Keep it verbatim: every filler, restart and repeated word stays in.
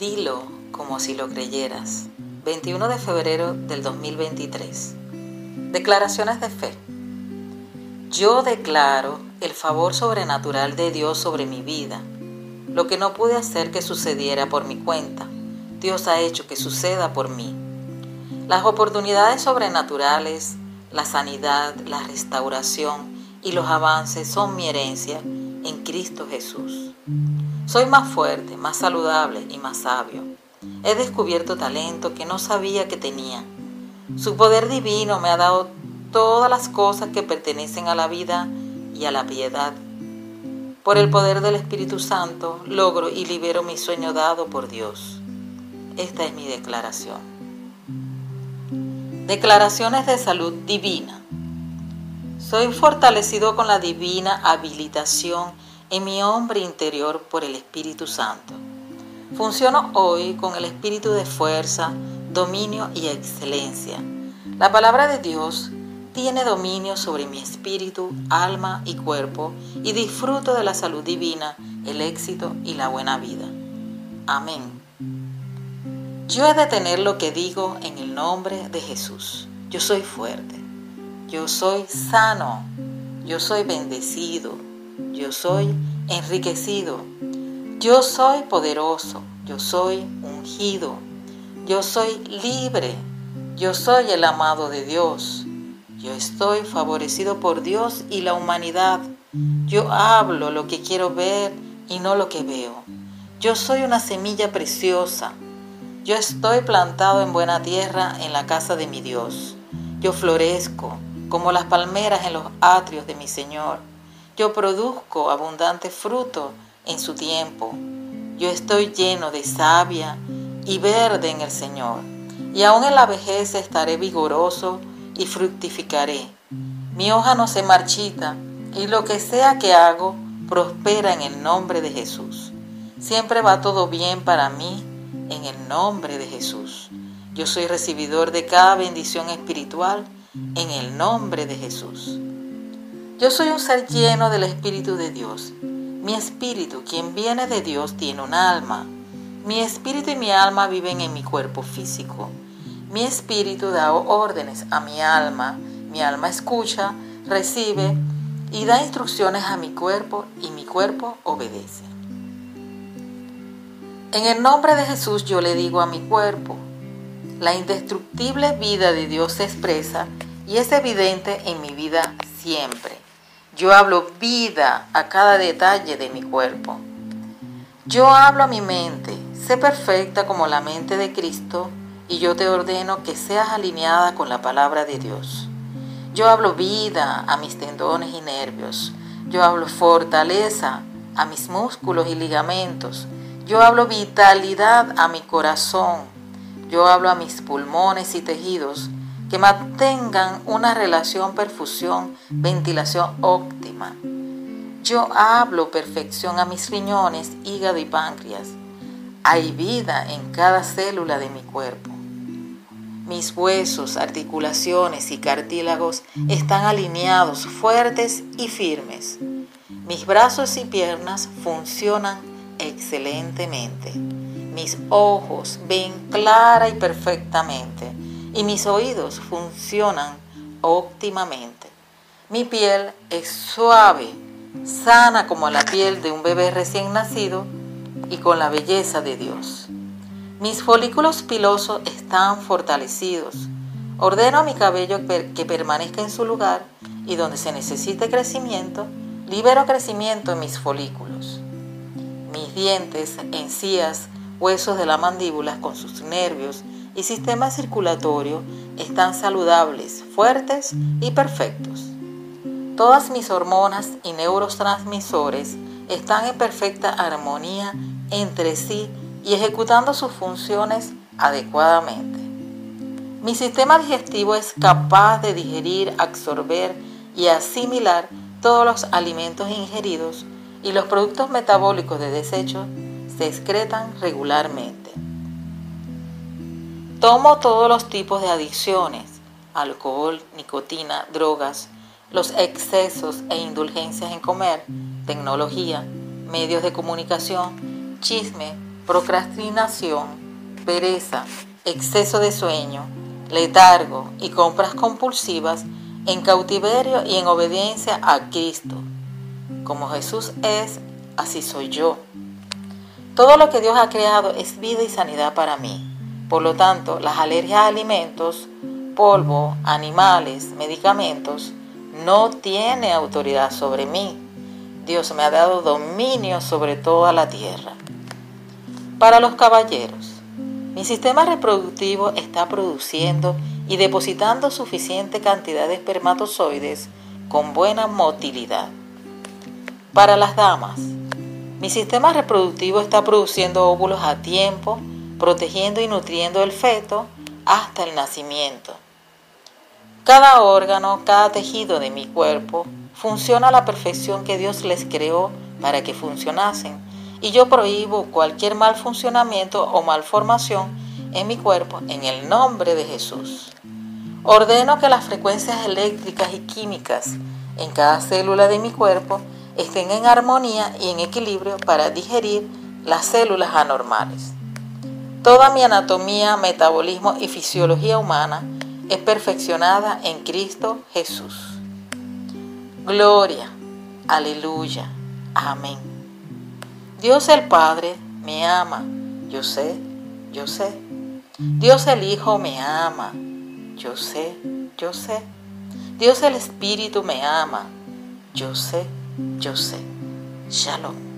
Dilo como si lo creyeras. veintiuno de febrero del dos mil veintitrés. Declaraciones de fe. Yo declaro el favor sobrenatural de Dios sobre mi vida. Lo que no pude hacer que sucediera por mi cuenta, Dios ha hecho que suceda por mí. Las oportunidades sobrenaturales, la sanidad, la restauración y los avances son mi herencia en Cristo Jesús. Soy más fuerte, más saludable y más sabio. He descubierto talento que no sabía que tenía. Su poder divino me ha dado todas las cosas que pertenecen a la vida y a la piedad. Por el poder del Espíritu Santo logro y libero mi sueño dado por Dios. Esta es mi declaración. Declaraciones de salud divina. Soy fortalecido con la divina habilitación en mi hombre interior por el Espíritu Santo. Funciono hoy con el espíritu de fuerza, dominio y excelencia. La palabra de Dios tiene dominio sobre mi espíritu, alma y cuerpo y disfruto de la salud divina, el éxito y la buena vida. Amén. Yo he de tener lo que digo en el nombre de Jesús. Yo soy fuerte. Yo soy sano. Yo soy bendecido. Yo soy enriquecido. Yo soy poderoso. Yo soy ungido. Yo soy libre. Yo soy el amado de Dios. Yo estoy favorecido por Dios y la humanidad. Yo hablo lo que quiero ver y no lo que veo. Yo soy una semilla preciosa. Yo estoy plantado en buena tierra en la casa de mi Dios. Yo florezco como las palmeras en los atrios de mi Señor. Yo produzco abundante fruto en su tiempo. Yo estoy lleno de savia y verde en el Señor. Y aún en la vejez estaré vigoroso y fructificaré. Mi hoja no se marchita y lo que sea que hago prospera en el nombre de Jesús. Siempre va todo bien para mí en el nombre de Jesús. Yo soy recibidor de cada bendición espiritual en el nombre de Jesús. Yo soy un ser lleno del Espíritu de Dios. Mi espíritu, quien viene de Dios, tiene un alma. Mi espíritu y mi alma viven en mi cuerpo físico. Mi espíritu da órdenes a mi alma. Mi alma escucha, recibe y da instrucciones a mi cuerpo y mi cuerpo obedece. En el nombre de Jesús yo le digo a mi cuerpo, la indestructible vida de Dios se expresa y es evidente en mi vida siempre. Yo hablo vida a cada detalle de mi cuerpo. Yo hablo a mi mente, sé perfecta como la mente de Cristo y yo te ordeno que seas alineada con la palabra de Dios. Yo hablo vida a mis tendones y nervios. Yo hablo fortaleza a mis músculos y ligamentos. Yo hablo vitalidad a mi corazón. Yo hablo a mis pulmones y tejidos que mantengan una relación perfusión, ventilación óptima. Yo hablo perfección a mis riñones, hígado y páncreas. Hay vida en cada célula de mi cuerpo. Mis huesos, articulaciones y cartílagos están alineados, fuertes y firmes. Mis brazos y piernas funcionan excelentemente. Mis ojos ven clara y perfectamente y mis oídos funcionan óptimamente. Mi piel es suave, sana como la piel de un bebé recién nacido y con la belleza de Dios. Mis folículos pilosos están fortalecidos. Ordeno a mi cabello que permanezca en su lugar y donde se necesite crecimiento, libero crecimiento en mis folículos. Mis dientes, encías, huesos de la mandíbula con sus nervios y sistema circulatorio están saludables, fuertes y perfectos. Todas mis hormonas y neurotransmisores están en perfecta armonía entre sí y ejecutando sus funciones adecuadamente. Mi sistema digestivo es capaz de digerir, absorber y asimilar todos los alimentos ingeridos y los productos metabólicos de desecho se excretan regularmente. Tomo todos los tipos de adicciones, alcohol, nicotina, drogas, los excesos e indulgencias en comer, tecnología, medios de comunicación, chisme, procrastinación, pereza, exceso de sueño, letargo y compras compulsivas en cautiverio y en obediencia a Cristo. Como Jesús es, así soy yo. Todo lo que Dios ha creado es vida y sanidad para mí. Por lo tanto, las alergias a alimentos, polvo, animales, medicamentos, no tienen autoridad sobre mí. Dios me ha dado dominio sobre toda la tierra. Para los caballeros, mi sistema reproductivo está produciendo y depositando suficiente cantidad de espermatozoides con buena motilidad. Para las damas, mi sistema reproductivo está produciendo óvulos a tiempo, protegiendo y nutriendo el feto hasta el nacimiento. Cada órgano, cada tejido de mi cuerpo funciona a la perfección que Dios les creó para que funcionasen, y yo prohíbo cualquier mal funcionamiento o malformación en mi cuerpo en el nombre de Jesús. Ordeno que las frecuencias eléctricas y químicas en cada célula de mi cuerpo estén en armonía y en equilibrio para digerir las células anormales. Toda mi anatomía, metabolismo y fisiología humana es perfeccionada en Cristo Jesús. Gloria, aleluya, amén. Dios el Padre me ama, yo sé, yo sé. Dios el Hijo me ama, yo sé, yo sé. Dios el Espíritu me ama, yo sé, yo sé. Shalom.